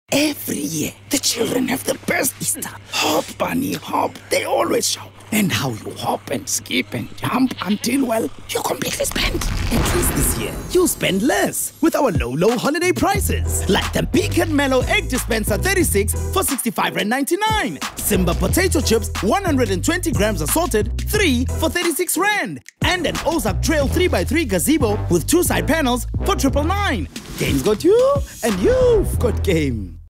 Every year, the children have the best Easter. Hop, bunny, hop. They always shout. And how you hop and skip and jump until, well, you're completely spent. At least this year, you spend less with our low holiday prices. Like the Beacon Mellow Egg Dispenser 36 for 65.99 Rand. Simba Potato Chips 120 grams assorted 3 for 36 Rand. And an Ozark Trail 3x3 gazebo with 2 side panels for 999. Game's got you, and you've got game.